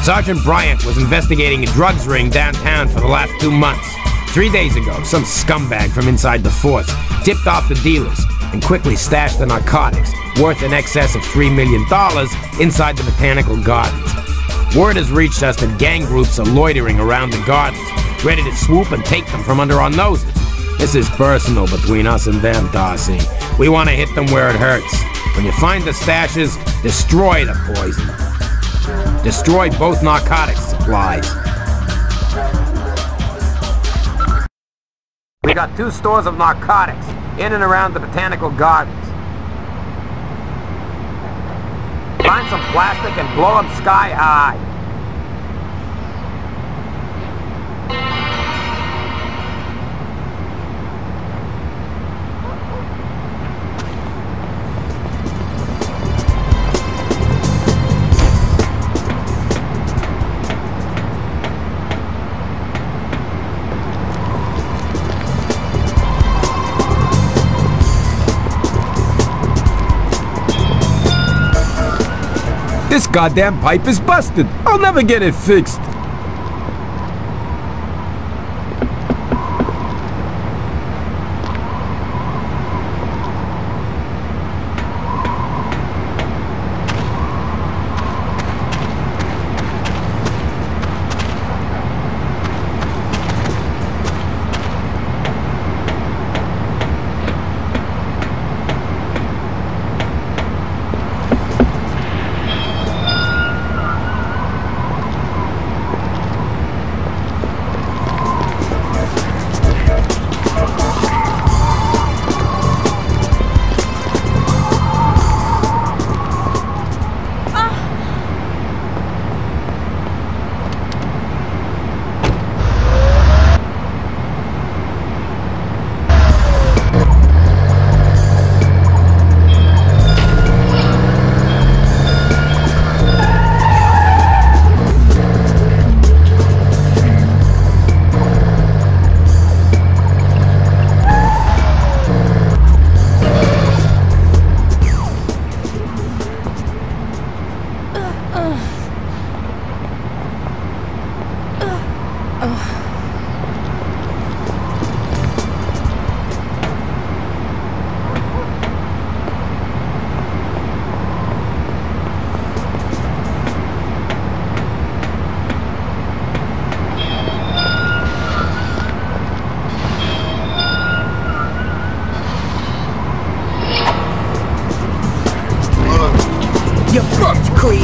Sergeant Bryant was investigating a drugs ring downtown for the last 2 months. 3 days ago, some scumbag from inside the force tipped off the dealers and quickly stashed the narcotics, worth in excess of $3 million, inside the botanical gardens. Word has reached us that gang groups are loitering around the gardens, ready to swoop and take them from under our noses. This is personal between us and them, Darcy. We want to hit them where it hurts. When you find the stashes, destroy the poison. Destroy both narcotics supplies. We got 2 stores of narcotics in and around the botanical gardens. Find some plastic and blow them sky high. This goddamn pipe is busted. I'll never get it fixed. You fucked, creep!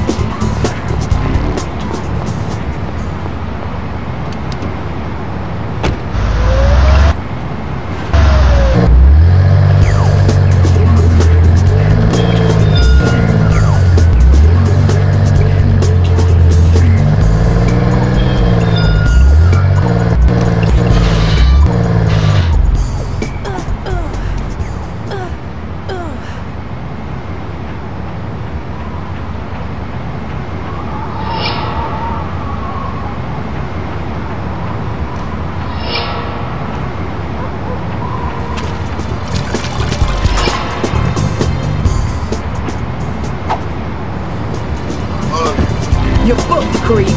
You booked, creep!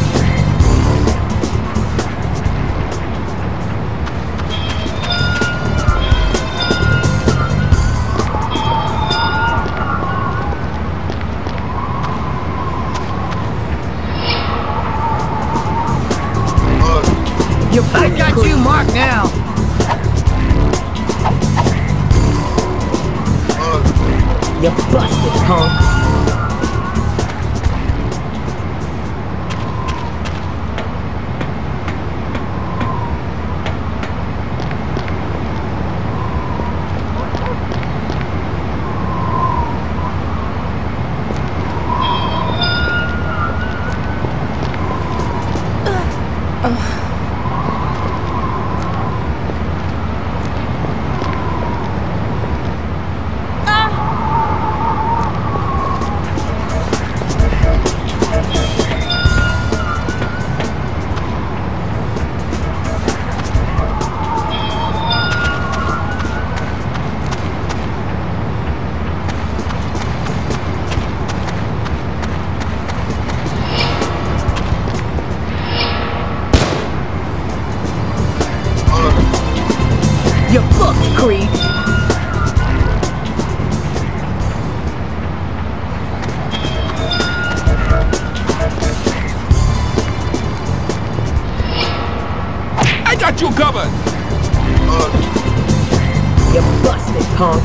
I got you marked now! You busted, punk! You're booked, creep. I got you covered! You're busted, punk.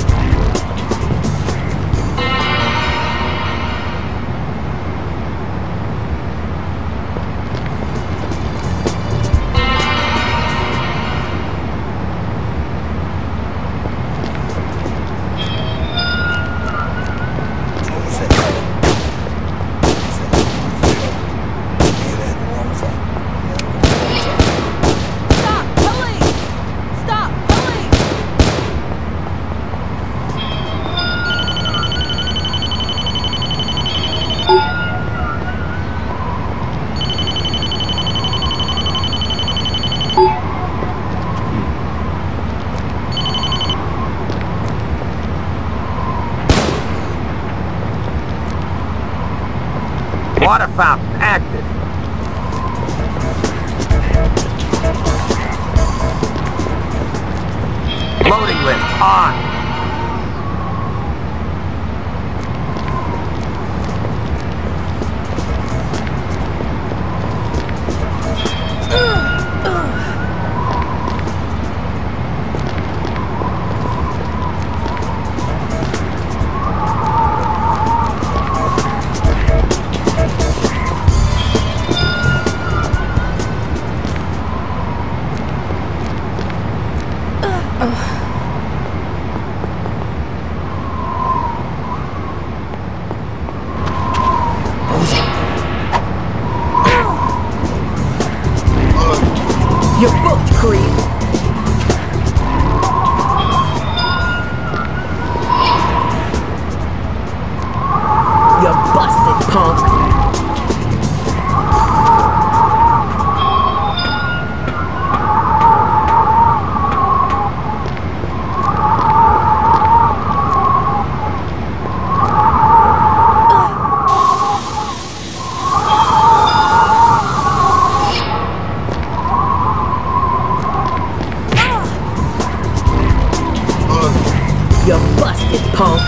Water fountain active. Loading lift on. You're booked, creep. You're busted, punk. You're busted, punk.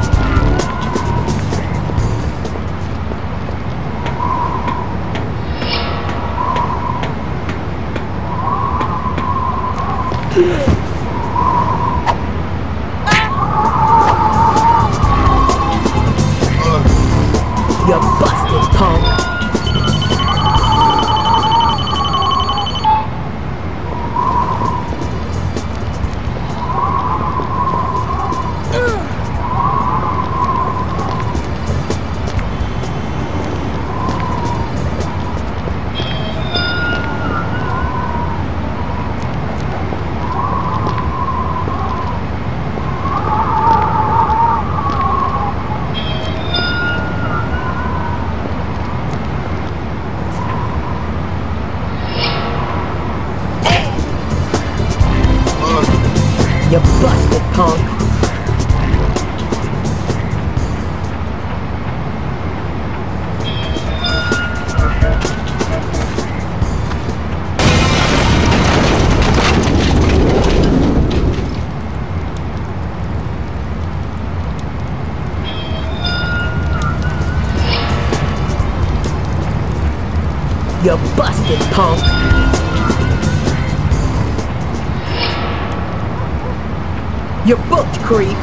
You're busted, punk. You're busted, punk. You're busted, punk. You're booked, creep.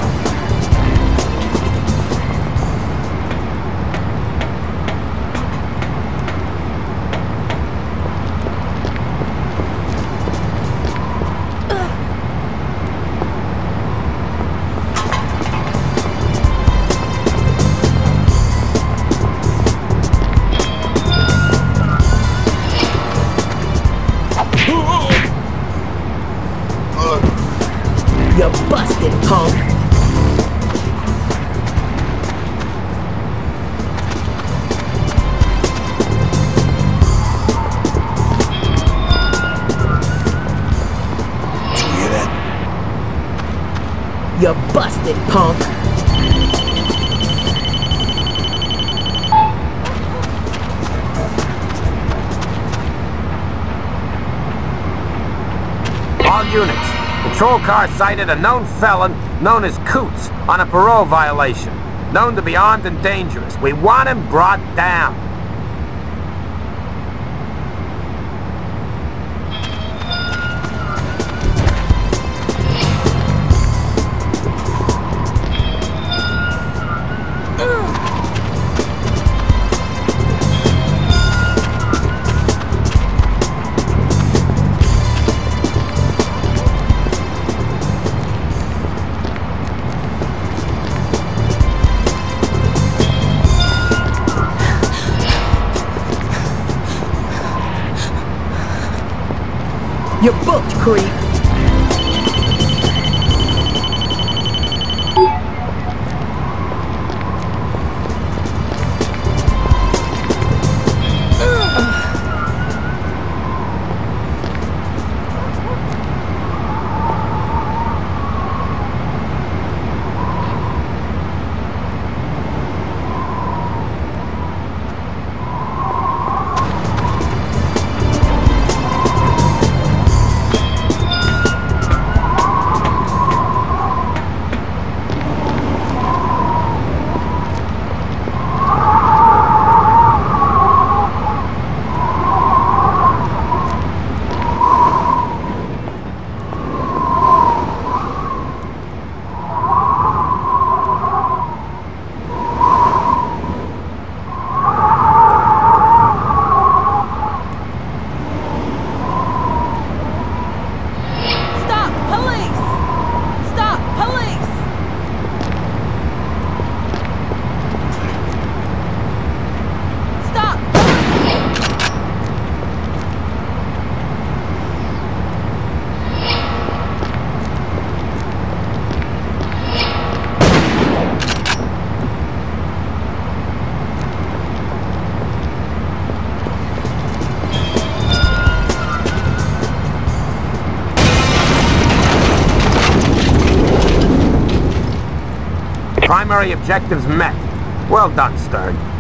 You're busted, punk. Did you hear that? You're busted, punk. All units, Patrol car cited a known felon known as Coots on a parole violation. Known to be armed and dangerous. We want him brought down. You're booked, creep. Primary objectives met. Well done, Stern.